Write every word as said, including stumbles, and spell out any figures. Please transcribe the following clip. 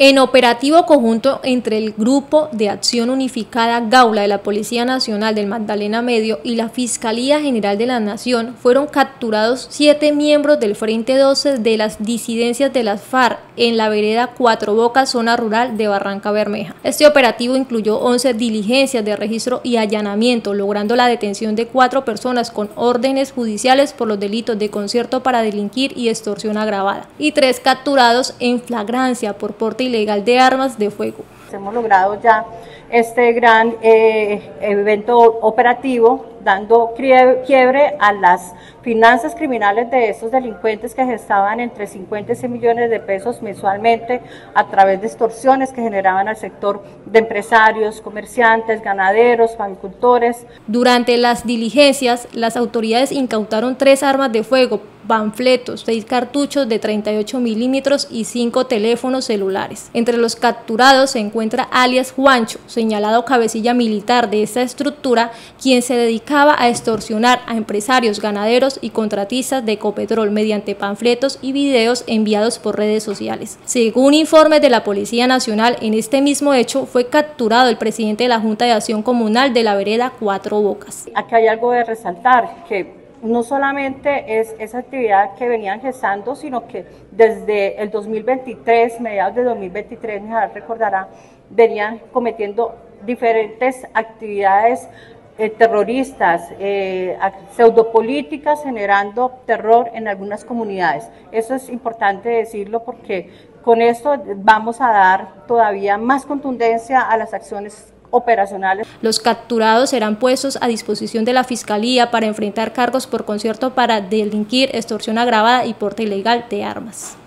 En operativo conjunto entre el Grupo de Acción Unificada Gaula de la Policía Nacional del Magdalena Medio y la Fiscalía General de la Nación, fueron capturados siete miembros del Frente doce de las disidencias de las FARC en la vereda Cuatro Bocas, zona rural de Barranca Bermeja. Este operativo incluyó once diligencias de registro y allanamiento, logrando la detención de cuatro personas con órdenes judiciales por los delitos de concierto para delinquir y extorsión agravada, y tres capturados en flagrancia por porte ilegal de armas de fuego. Hemos logrado ya este gran eh, evento operativo, dando quiebre a las finanzas criminales de estos delincuentes que gestaban entre cincuenta y cien millones de pesos mensualmente a través de extorsiones que generaban al sector de empresarios, comerciantes, ganaderos, agricultores. Durante las diligencias, las autoridades incautaron tres armas de fuego, panfletos, seis cartuchos de treinta y ocho milímetros y cinco teléfonos celulares. Entre los capturados se encuentra alias Juancho, señalado cabecilla militar de esta estructura, quien se dedicaba a extorsionar a empresarios, ganaderos y contratistas de Ecopetrol mediante panfletos y videos enviados por redes sociales. Según informes de la Policía Nacional, en este mismo hecho fue capturado el presidente de la Junta de Acción Comunal de la vereda Cuatro Bocas. Aquí hay algo de resaltar, que no solamente es esa actividad que venían gestando, sino que desde el dos mil veintitrés, mediados de dos mil veintitrés, me recordará, venían cometiendo diferentes actividades eh, terroristas, eh, pseudopolíticas, generando terror en algunas comunidades. Eso es importante decirlo porque con esto vamos a dar todavía más contundencia a las acciones operacionales. Los capturados serán puestos a disposición de la Fiscalía para enfrentar cargos por concierto para delinquir, extorsión agravada y porte ilegal de armas.